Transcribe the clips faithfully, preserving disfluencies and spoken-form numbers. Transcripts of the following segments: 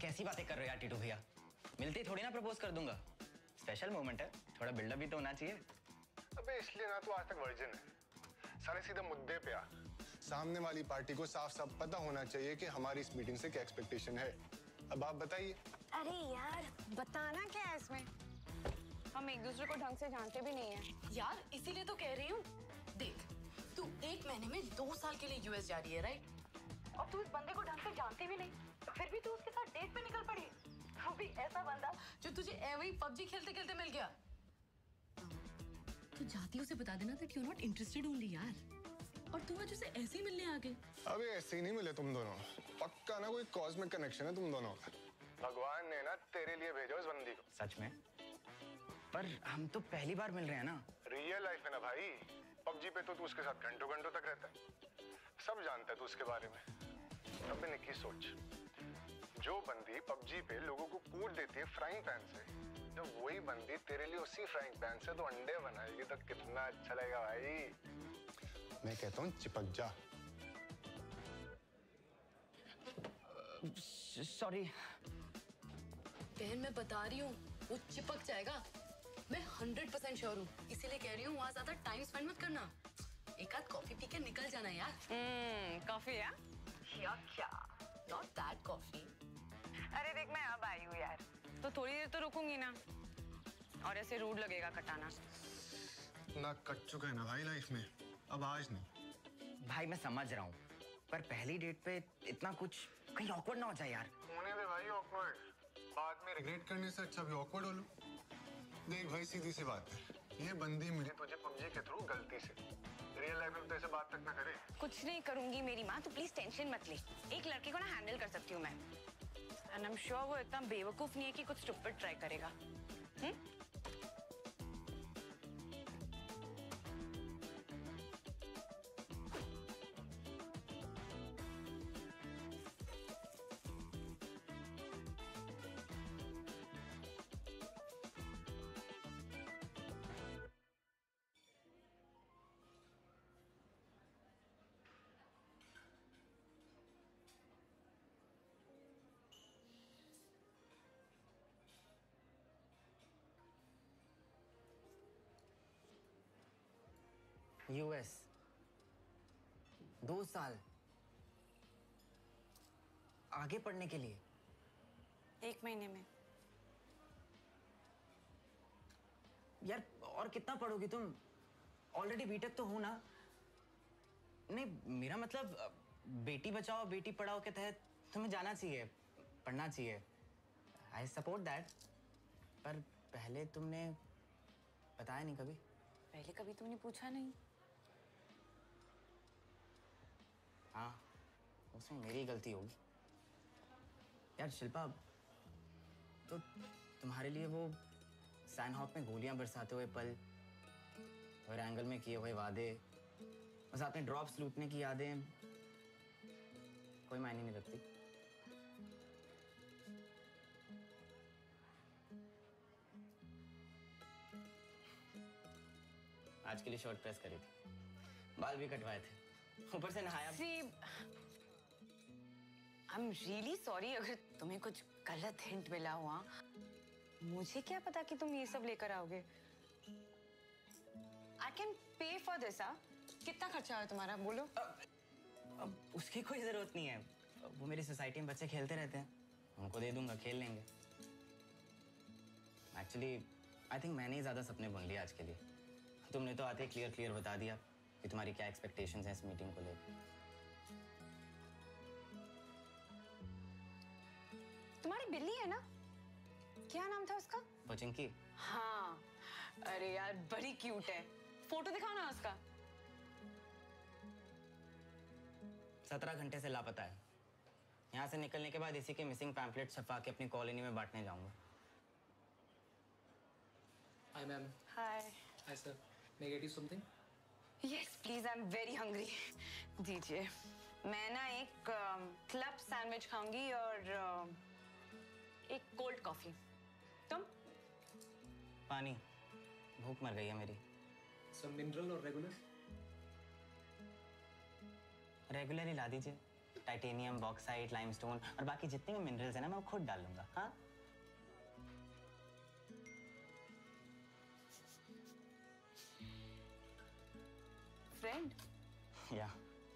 कैसी बातें कर रहे हो यार टीटू भैया? मिलते ही थोड़ी ना प्रपोज कर दूंगा। स्पेशल मोमेंट है, थोड़ा बिल्डअप भी तो होना चाहिए। अबे इसलिए ना तू आज तक वर्जिन है। सारे सीधे मुद्दे पे आ। सामने वाली पार्टी को साफ साफ पता होना चाहिए कि हमारी इस मीटिंग से क्या एक्सपेक्टेशन है। अब आप बताइए। अरे यार बताना क्या है इसमें? हम एक दूसरे को ढंग से जानते भी नहीं है यार, इसीलिए तो कह रही हूँ। देख, तू एक महीने में दो साल के लिए यूएस जा रही है, राइट? और तू इस बंदे को ढंग से जानती भी नहीं, फिर भी तू उसके साथ डेट पे निकल पड़ी। वो भी ऐसा बंदा जो तुझे एवे ही पबजी खेलते खेलते मिल गया। तू जाती उसे बता देना that you are not interested only यार। और तू आज उसे ऐसे ही मिलने आ गए। अबे ऐसे ही नहीं मिले तुम दोनों, पक्का ना कोई कॉस्मिक कनेक्शन है तुम दोनों का। भगवान ने ना तेरे लिए भेजा उस बंदी को। सच में? पर हम तो पहली बार मिल रहे हैं ना। रियल लाइफ है ना भाई। पबजी पे तो तू उसके साथ घंटों घंटों तक रहता है, सब जानता है तू उसके बारे में। अबे निकी सोच, जो बंदी पबजी पे लोगों को कूट देती है फ्राइंग पैन से, जब वही बंदी तेरे लिए उसी फ्राइंग पैन से तो अंडे बनाएगी तो कितना अच्छा लगेगा भाई। मैं कहता हूँ चिपक जा। सॉरी बहन, मैं बता रही हूँ वो चिपक जाएगा। मैं हंड्रेड परसेंट श्योर हूँ, इसीलिए कह रही हूँ वहाँ ज्यादा टाइम स्पेंड मत करना। एक आध कॉफी पी के निकल जाना यार। हम्म कॉफी है या क्या? Not that coffee. अरे देख, मैं अब आई हूँ यार, तो थोड़ी देर तो रुकूंगी ना। और ऐसे रूड लगेगा कटाना। ना कट चुका है ना भाई लाइफ में, अब आज नहीं। भाई मैं समझ रहा हूँ, पर पहली डेट पे इतना कुछ कहीं ऑकवर्ड ना हो जाए यार। होने दे भाई ऑकवर्ड, बाद में रिग्रेट करने से अच्छा भी ऑकवर्ड हो लो। देख भाई सीधी सी बात है, ये बंदी मिली तुझे पबजी के थ्रू गलती से, रियल लाइफ में तो ऐसे बात तक ना करे। कुछ नहीं करूंगी मेरी माँ, तो प्लीज टेंशन मत ले। एक लड़के को ना हैंडल कर सकती हूँ मैं। एंड आई एम श्योर वो इतना बेवकूफ नहीं है कि कुछ स्टूपिड ट्राई करेगा। हम्म यूएस दो साल आगे पढ़ने के लिए? एक महीने में। यार और कितना पढ़ोगी तुम? ऑलरेडी बीटेक तो हो ना। नहीं मेरा मतलब बेटी बचाओ बेटी पढ़ाओ के तहत तुम्हें जाना चाहिए, पढ़ना चाहिए। I support that. पर पहले तुमने बताया नहीं कभी। पहले कभी तुमने पूछा नहीं। हाँ, उसमें मेरी गलती होगी। यार शिल्पा, तो तुम्हारे लिए वो सैनहॉक में गोलियां बरसाते हुए पल और एंगल में किए हुए वादे और साथ में ड्रॉप्स लूटने की यादें कोई मायने नहीं रखती। आज के लिए शॉर्ट प्रेस करी थी, बाल भी कटवाए थे, ऊपर से नहाया। आई एम रियली सॉरी अगर तुम्हें कुछ गलत हिंट मिला हुआ। मुझे क्या पता कि तुम ये सब लेकर आओगे। I can pay for this. कितना खर्चा है तुम्हारा बोलो? अब, अब उसकी कोई जरूरत नहीं है, वो मेरी सोसाइटी में बच्चे खेलते रहते हैं, उनको दे दूंगा, खेल लेंगे। एक्चुअली आई थिंक मैंने ही ज्यादा सपने बुन लिए आज के लिए। तुमने तो आते क्लियर क्लियर बता दिया कि तुम्हारी क्या एक्सपेक्टेशंस हैं इस मीटिंग को लेकर। तुम्हारी बिल्ली है ना, क्या नाम था उसका? पोचिंकी। हाँ, अरे यार बड़ी क्यूट है। फोटो दिखाओ ना उसका। सत्रह घंटे से लापता है। यहाँ से निकलने के बाद इसी के मिसिंग पैम्फलेट छपा के अपनी कॉलोनी में बांटने जाऊंगा। Hi ma'am. Hi. Hi sir. May I get you something? Yes please, I am very hungry. दीजिए। मैं ना एक क्लब सैंडविच खाऊंगी और uh, एक कोल्ड कॉफी। तुम? पानी, भूख मर गई है मेरी। Some mineral or regular? Regular ही ला दीजिए। टाइटेनियम, बॉक्साइट, लाइमस्टोन और बाकी जितने भी मिनरल्स हैं ना, मैं वो खुद डाल लूंगा। हाँ फ्रेंड, या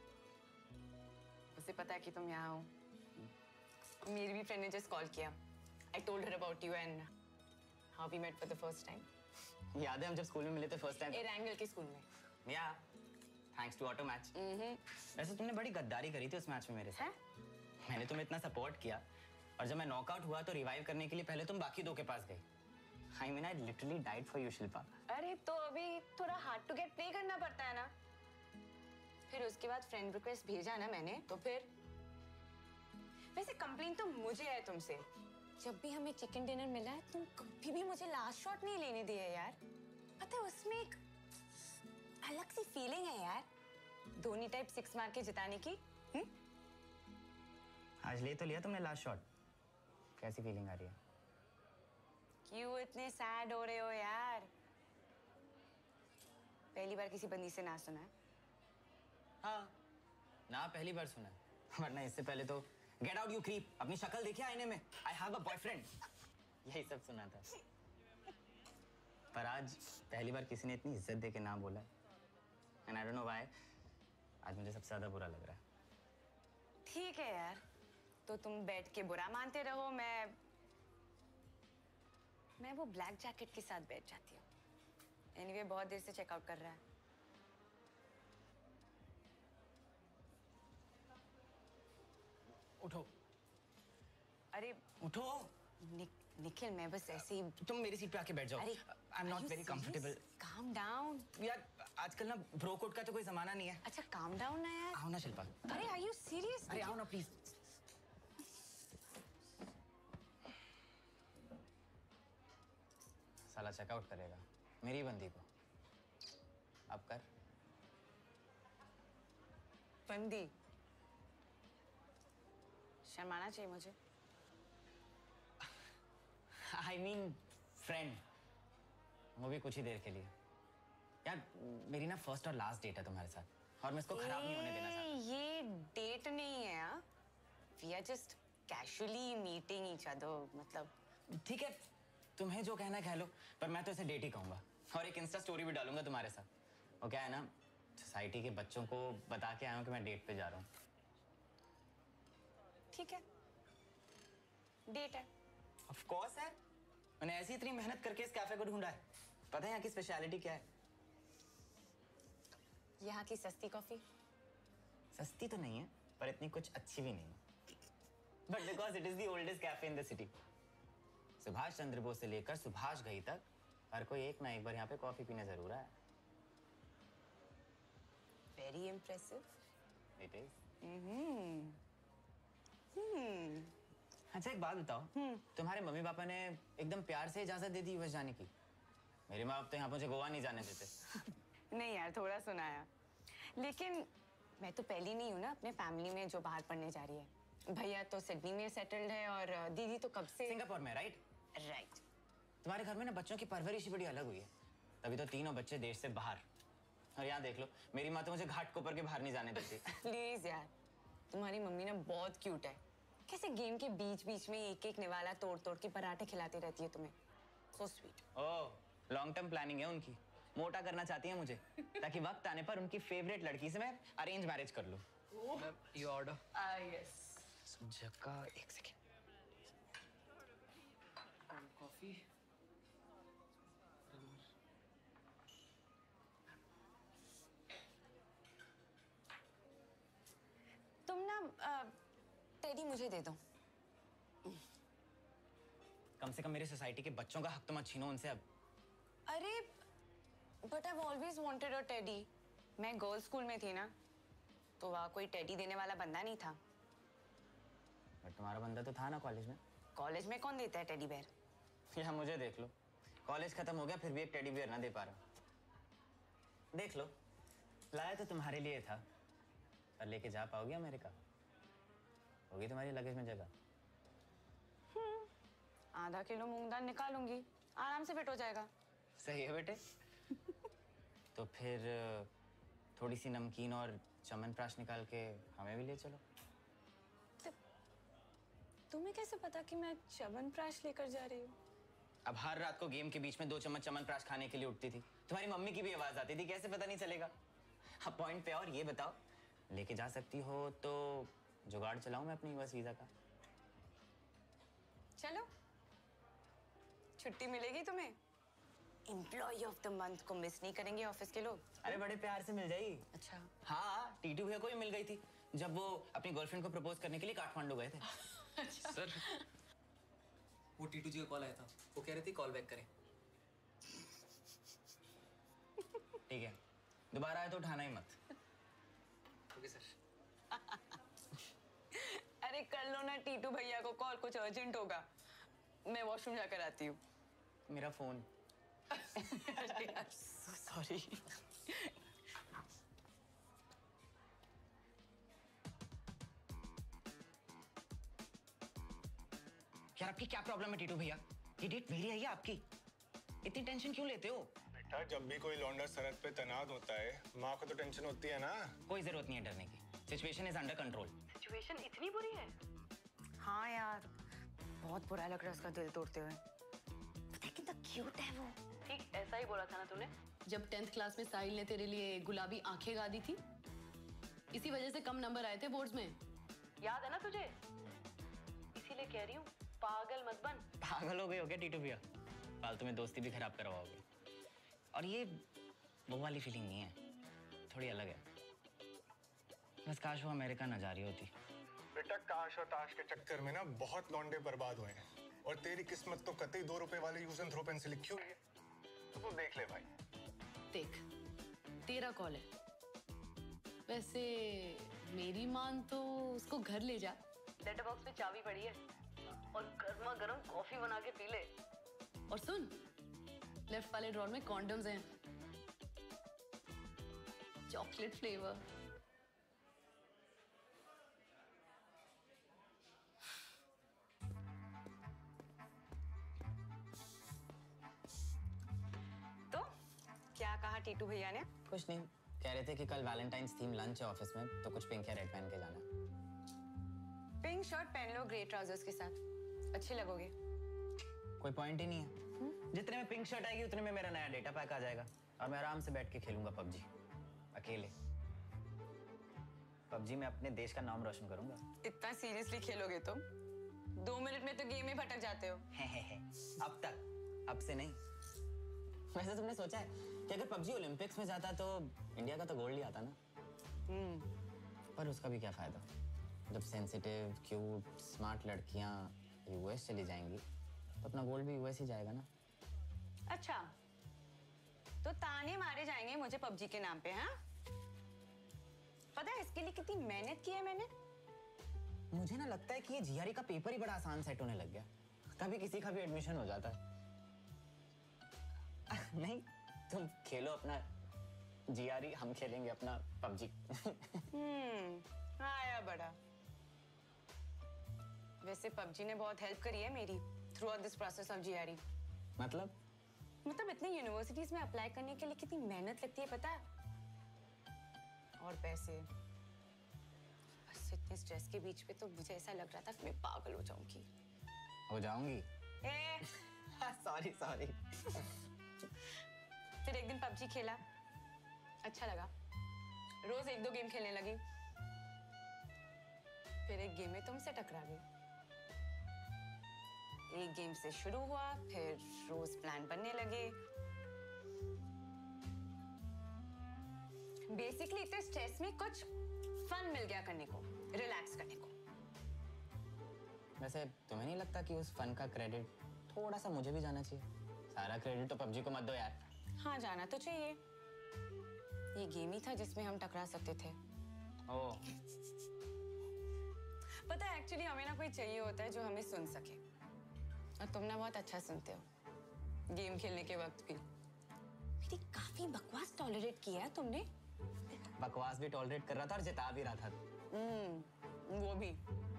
उसे पता है कि तुम यहाँ हो। मेरी भी फ्रेंड ने जस्ट कॉल किया। I told her about you and how we met for the first time. याद है हम जब स्कूल में मिले थे फर्स्ट टाइम? एरांगल के स्कूल में। Yeah thanks to auto match. वैसे तुमने बड़ी गद्दारी करी थी उस मैच में मेरे साथ। मैंने तुम्हें इतना सपोर्ट किया और जब मैं नॉकआउट हुआ तो रिवाइव करने के लिए पहले तुम बाकी दो के पास गई। I mean I literally died for you Shilpa. अरे तो अभी थोड़ा हार्ड टू गेट प्ले करना पड़ता है ना। फिर उसके बाद फ्रेंड रिक्वेस्ट भेजा ना मैंने, तो फिर वैसे कंप्लेन तो मुझे है तुमसे। जब भी हमें चिकन डिनर मिला है तुम कभी भी मुझे लास्ट शॉट नहीं लेने दिया यार। पता है उसमें एक अलग सी फीलिंग है यार, धोनी टाइप सिक्स मार के जिताने की। हुँ? आज ले तो लिया तुमने लास्ट शॉट, कैसी फीलिंग आ रही है? क्यों इतने सैड हो रहे हो यार? पहली बार किसी बंदी से ना सुना है? हाँ ना, पहली बार सुना है, वरना इससे पहले तो गेट आउट यू क्रीप, अपनी शक्ल देखिए आईने में, आई हैव अ बॉयफ्रेंड, यही सब सुना था। पर आज पहली बार किसी ने इतनी इज्जत दे के ना बोला, and I don't know why आज मुझे सबसे ज्यादा बुरा लग रहा है। ठीक है यार, तो तुम बैठ के बुरा मानते रहो, मैं मैं वो ब्लैक जैकेट के साथ बैठ जाती हूँ। एनीवे बहुत देर से चेकआउट कर रहा है। उठो अरे उठो। नि, निखिल मैं बस ऐसे ही। तुम मेरी सीट पे आके बैठ जाओ। अरे I am not very comfortable. Calm down यार आजकल ना ब्रो कोड का तो कोई जमाना नहीं है। अच्छा काम डाउन ना यार। आओ ना शिल्पा। अरे आर यू सीरियस? अरे आओ ना प्लीज। साला चेकआउट करेगा मेरी बंदी को। अब कर। बंदी? शर्माना चाहिए मुझे। आई मीन फ्रेंड, वो भी कुछ ही देर के लिए। यार मेरी ना फर्स्ट और लास्ट डेट है तुम्हारे साथ और मैं इसको खराब नहीं होने देना चाहता। ये डेट नहीं है यार, we are just casually meeting each other. मतलब ठीक है, तुम्हें जो कहना है कह लो, पर मैं तो इसे डेट ही कहूंगा और एक इंस्टा स्टोरी भी डालूंगा तुम्हारे साथ। वो क्या है ना, सोसाइटी के बच्चों को बता के आया हूँ कि मैं डेट पे जा रहा हूँ। ठीक है, डेट है। ऑफ कोर्स है, मैंने ऐसी इतनी मेहनत करके इस कैफे को ढूंढा है। पता है यहाँ की स्पेशलिटी क्या है? यहाँ की सस्ती कॉफी। सस्ती तो नहीं है, पर इतनी कुछ अच्छी भी नहीं है। But because it is the oldest cafe in the city. Subhash Chandra Bose से लेकर सुभाष घई तक हर कोई एक ना एक बार यहाँ पे कॉफी पीने जरूर आया। Very impressive. It is. Hmm hmm अच्छा एक बात बताओ, तुम्हारे मम्मी पापा ने एकदम प्यार से इजाजत दे दी यूएस जाने की? मेरे माँ बाप तो यहाँ मुझे गोवा नहीं जाने देते। नहीं यार, थोड़ा सुनाया, लेकिन मैं तो पहली नहीं हूँ ना अपने फैमिली में जो बाहर पढ़ने जा रही है। भैया तो सिडनी में सेटल्ड है और दीदी तो कब से सिंगापुर में। Right right. तुम्हारे घर में ना बच्चों की परवरिश ही बड़ी अलग हुई है, तभी तो तीनों बच्चे देश से बाहर। और यहाँ देख लो, मेरी माँ तो मुझे घाट कोपर के बाहर नहीं जाने देती। प्लीज यार, तुम्हारी मम्मी ना बहुत क्यूट है। कैसे गेम के बीच बीच में एक एक निवाला तोड़ तोड़ के पराठे खिलाती रहती है तुम्हें। So sweet. Oh long term planning है उनकी, मोटा करना चाहती है मुझे ताकि वक्त आने पर उनकी फेवरेट लड़की से मैं अरेंज मैरिज कर लूं। You order. Ah yes. जगह एक सेकेंड। Coffee. तुम ना टेडी मुझे दे दो। कम से कम मेरी सोसाइटी के बच्चों का हक तो मत छीनो उनसे अब। अरे but I always wanted a teddy. मैं गर्ल्स स्कूल में थी ना, तो वहाँ कोई टेडी देने वाला बंदा नहीं था। बट तुम्हारा बंदा तो था ना कॉलेज में। कॉलेज में कौन देता है टेडी बेयर? या मुझे देख लो, कॉलेज खत्म हो गया फिर भी एक टेडी बियर ना दे पा रहा। देख लो, लाया तो तुम्हारे लिए था, पर लेके जा पाओगे अमेरिका? होगी तुम्हारी लगेज में जगह? आधा किलो मूंग दाल निकालूंगी, आराम से फिट हो जाएगा। सही है बेटे। तो फिर थोड़ी सी नमकीन और चमन प्राश निकाल के हमें भी ले चलो। तुम्हें कैसे पता कि मैं च्यवनप्राश लेकर जा रही हूँ? अब हर रात को गेम के बीच में दो चम्मच च्यवनप्राश खाने के लिए उठती थी। तुम्हारी मम्मी की भी आवाज आती थी, कैसे पता नहीं चलेगा? अब पॉइंट पे और ये बताओ, लेके जा सकती हो तो जुगाड़ चलाऊं मैं अपनी यूएस वीजा का? चलो, छुट्टी मिलेगी तुम्हें। एम्प्लॉय ऑफ द मंथ को मिस नहीं करेंगे ऑफिस के लोग। अरे बड़े प्यार से मिल जाएगी। अच्छा। हाँ, टीटू भैया को भी मिल गई थी जब वो अपनी गर्लफ्रेंड को प्रपोज करने के लिए काठमांडू गए थे। अच्छा। सर, वो टीटू जी का कॉल आया था, वो कह रहे थे कॉल बैक करें। ठीक है, दोबारा आए तो उठाना ही मत। Okay sir. अरे कर लो ना टीटू भैया को कॉल, कुछ अर्जेंट होगा। मैं वॉशरूम जाकर आती हूँ। मेरा फोन। सॉरी। यार आपकी क्या प्रॉब्लम है टीटू भैया? ये डेट मेरी है या आपकी? इतनी टेंशन क्यों लेते हो? बेटा, जब भी कोई लौंडा सरहद पे तैनात होता है, माँ को तो टेंशन होती है ना। कोई जरूरत नहीं है डरने की। Situation is under control. Situation इतनी बुरी है? हाँ यार, बहुत बुरा लग रहा है उसका दिल तोड़ते हुए। पता है कितना क्यूट है वो। ठीक ऐसा ही बोला था ना तूने, जब टेंथ क्लास में साहिल ने तेरे लिए गुलाबी आंखें गा दी थी। इसी वजह से कम नंबर आए थे बोर्ड्स में, याद है ना तुझे? इसीलिए कह रही हूँ, पागल मत बन। पागल हो गए हो क्या टीटू भैया? फालतू में दोस्ती भी खराब करवाओगे। और ये वो वाली फीलिंग नहीं है, थोड़ी अलग है। बस काश वो अमेरिका न जा रही होती। बेटा, काश और ताश के चक्कर में ना बहुत लौंडे बर्बाद हुए हैं, और तेरी किस्मत तो कतई दो रुपए वाली यूज एंड थ्रो पेन से लिखी हुई है। तो तू देख ले भाई। देख, तेरा कॉल है। वैसे मेरी मान तो उसको घर ले जा, लेटर बॉक्स में चाबी पड़ी है, और गर्मा गर्म कॉफी बना के पी ले। और सुन, लेफ्ट वाले ड्रॉर में कॉन्डम्स हैं, चॉकलेट फ्लेवर। तो क्या कहा टीटू भैया ने? कुछ नहीं, कह रहे थे कि कल वैलेंटाइंस थीम लंच है ऑफिस में, तो कुछ पिंक या रेड पहन के जाना। पिंक शर्ट पहन लो ग्रे ट्राउजर्स के साथ, अच्छे लगोगे। कोई पॉइंट ही नहीं है। जितने में पिंक शर्ट आएगी उतने में मेरा नया डेटा पैक आ जाएगा, और मैं आराम से बैठ के खेलूंगा पबजी अकेले। पबजी में अपने देश का नाम रोशन करूंगा। इतना सीरियसली खेलोगे तुम? दो मिनट में तो गेम में भटक जाते हो। है, है, है। अब तक, अब से नहीं। वैसे तुमने सोचा है कि अगर पबजी ओलंपिक्स में जाता तो इंडिया का तो गोल्ड ही आता ना? हम्म। पर उसका भी क्या फायदा जब सेंसिटिव, क्यूट, स्मार्ट लड़कियां यूएस चली जाएंगी, तो अपना गोल्ड भी यूएस ही जाएगा ना। अच्छा, तो ताने मारे जाएंगे मुझे पबजी के नाम पे, हाँ? पता है इसके लिए कितनी मेहनत की है मैंने? मुझे ना लगता है कि ये जीआरई का पेपर ही बड़ा आसान सेट होने लग गया, कभी किसी का भी एडमिशन हो जाता है। नहीं, तुम खेलो अपना जीआरई, हम खेलेंगे अपना पबजी। हम्म, आया बड़ा। वैसे पबजी ने बहुत हेल्प करी है मेरी throughout this process of GRE. मतलब? मतलब इतनी यूनिवर्सिटीज में अप्लाई करने के लिए कितनी मेहनत लगती है पता है? और पैसे, बस इतने स्ट्रेस के बीच में तो मुझे ऐसा लग रहा था कि मैं पागल हो जाऊंगी। हो जाऊंगी? ए, सॉरी सॉरी। फिर एक दिन पबजी खेला, अच्छा लगा, रोज एक दो गेम खेलने लगी। फिर एक गेम में तुमसे टकरा गई। एक गेम से शुरू हुआ, फिर रोज प्लान बनने लगे। बेसिकली इतने स्ट्रेस में कुछ फन मिल गया करने को, रिलैक्स करने को। वैसे तुम्हें नहीं लगता कि उस फन का क्रेडिट थोड़ा सा मुझे भी जाना चाहिए? सारा क्रेडिट तो पबजी को मत दो यार। हाँ, जाना तो चाहिए। ये गेम ही था जिसमें हम टकरा सकते थे। ओह, पता है एक्चुअली हमें ना कोई चाहिए होता है जो हमें सुन सके, और तुम ना बहुत अच्छा सुनते हो गेम खेलने के वक्त भी। मेरी काफी बकवास टॉलरेट किया है तुमने। बकवास भी टॉलरेट कर रहा था और जिता भी रहा था। हम्म, वो भी।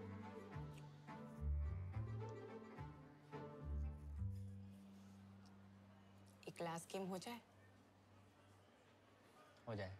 एक लास्ट गेम हो जाए? हो जाए।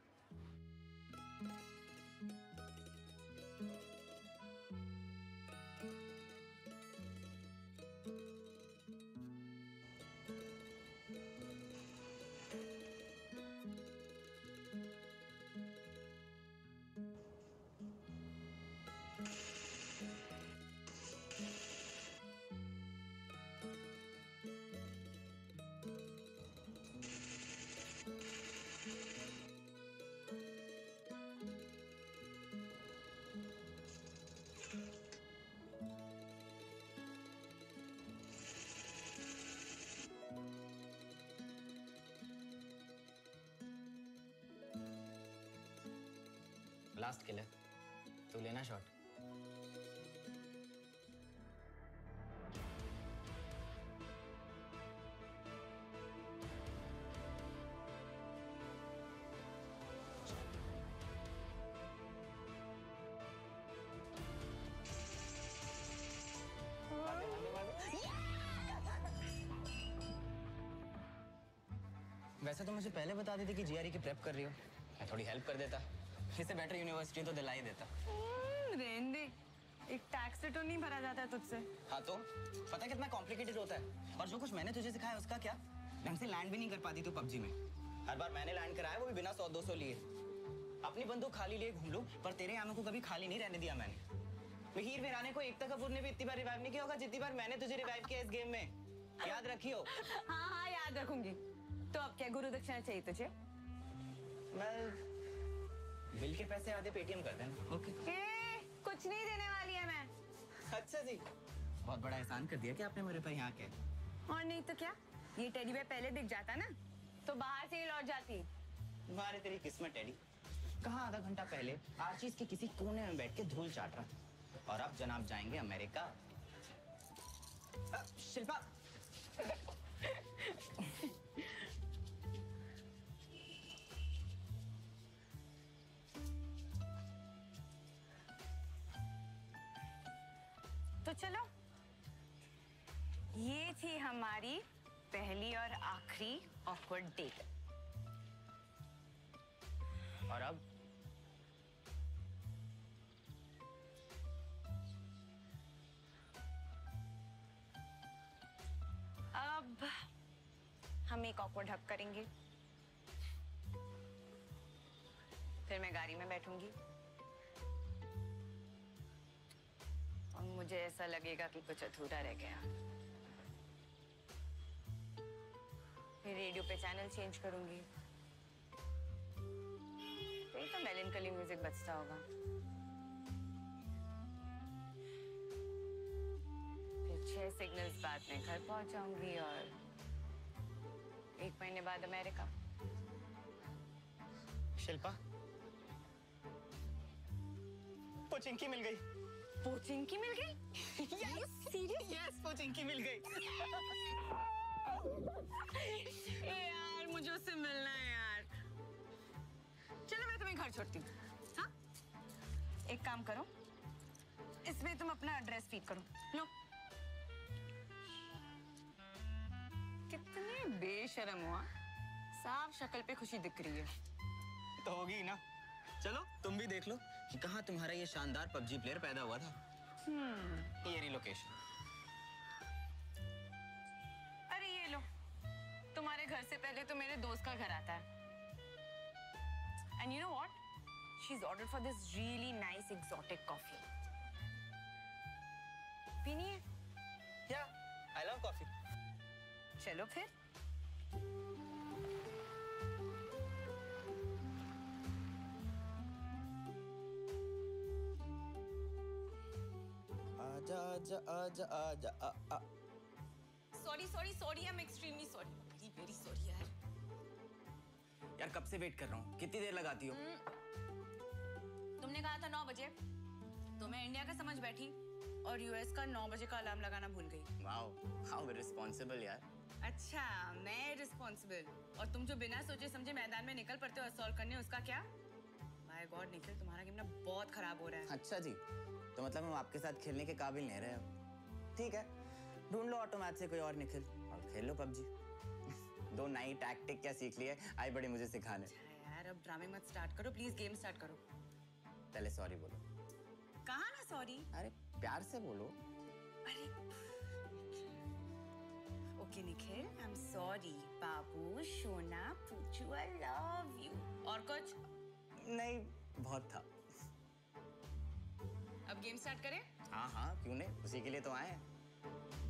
फास्ट किलर, तू लेना शॉट। वैसे तो मुझे पहले बता देती कि जीआरई की प्रेप कर रही हो, मैं थोड़ी हेल्प कर देता। इससे बेटर यूनिवर्सिटी तो दिला ही देता। रहने दे, एक टैक्स रिटर्न नहीं भरा जाता है तुझसे। हाँ तो पता कितना कॉम्प्लिकेटेड होता है। और जो कुछ मैंने तुझे सिखाया उसका क्या? ढंग से लैंड भी नहीं कर पाती तू पबजी में। हर बार मैंने लैंड कराया, वो भी बिना सौ दो सौ लिए। अपनी बंदूक खाली लिए घूम लूं, पर तेरे आमों को कभी खाली नहीं रहने दिया मैंने। हीर वीराने को एकता कपूर ने भी इतनी बार रिवाइव नहीं किया होगा जितनी बार मैंने तुझे रिवाइव किया इस गेम में। याद रखियो। हाँ हाँ याद रखूंगी। तो अब क्या गुरु दक्षिणा चाहिए तुझे? मैं बिल के पैसे आधे पेटीएम कर देना। ओके। ए, कुछ नहीं देने वाली है मैं। अच्छा जी, बहुत बड़ा एहसान कर दिया कि आपने मेरे पर यहाँ के। और नहीं तो क्या, ये टेडी बेयर पहले दिख जाता ना तो बाहर से ही लौट जाती। मारे तेरी किस्मत टेडी, कहाँ आधा घंटा पहले आर्चीज के किसी कोने में बैठ के धूल चाट रहा, और अब जनाब जाएंगे अमेरिका। आ, शिल्पा तो चलो, ये थी हमारी पहली और आखिरी ऑकवर्ड डेट। और अब अब हम एक ऑकवर्ड हग करेंगे, फिर मैं गाड़ी में बैठूंगी और मुझे ऐसा लगेगा कि कुछ अधूरा रह गया। फिर रेडियो पे चैनल चेंज करूंगी, फिर तो मेलनकली म्यूजिक बजता होगा। फिर छह सिग्नल्स बाद में घर पहुंच जाऊंगी और एक महीने बाद अमेरिका। शिल्पा, पोचिंकी मिल गई। पोचिंकी मिल गई? Are you serious? Yes, Pochinki मिल गई। ए यार, मुझे उससे मिलना है यार। चलो मैं तुम्हें घर छोड़ती हूँ। हाँ, एक काम करो, इसमें तुम अपना एड्रेस फीड करो। लो। कितने बेशर्म हुआ, साफ शक्ल पे खुशी दिख रही है। तो होगी ना। चलो तुम भी देख लो कि कहाँ तुम्हारा ये शानदार पबजी प्लेयर पैदा हुआ था। हम्म। ये रही लोकेशन। अरे ये लो, तुम्हारे घर से पहले तो मेरे दोस्त का घर आता है। And you know what? She's ordered for this really nice exotic coffee. पीनी है? Yeah, I love coffee. चलो फिर। आजा आजा आजा आजा आ आ। Sorry, sorry, sorry. I'm extremely sorry. Very, very sorry यार। यार कब से वेट कर रहा हूँ, कितनी देर लगाती हो? तुमने कहा था नौ बजे, तो मैं इंडिया का समझ बैठी और यूएस का नौ बजे का अलार्म लगाना भूल गई। वाओ, हाउ रिस्पॉन्सिबल यार। अच्छा, मैं रिस्पॉन्सिबल, और तुम जो बिना सोचे समझे मैदान में निकल पड़ते हो असॉल्ट करने, उसका क्या? बाय गॉड निखिल, तुम्हारा गेम ना बहुत खराब हो रहा है। अच्छा जी, तो मतलब हम आपके साथ खेलने के काबिल नहीं रहे अब। ठीक है, ढूंढ लो ऑटोमैच से कोई और निखिल और खेल लो पबजी। दो नई टैक्टिक क्या सीख ली है, आई बड़ी मुझे सिखाने। अच्छा यार, अब ड्रामे मत स्टार्ट करो प्लीज, गेम स्टार्ट करो। पहले सॉरी बोलो। कहा ना सॉरी? अरे प्यार से बोलो। अरे okay Nikhil, I am sorry बाबू, सोना, पूछू, आई लव यू। और कुछ? नहीं, बहुत था। अब गेम स्टार्ट करें? हाँ हाँ, क्यों नहीं, उसी के लिए तो आए हैं।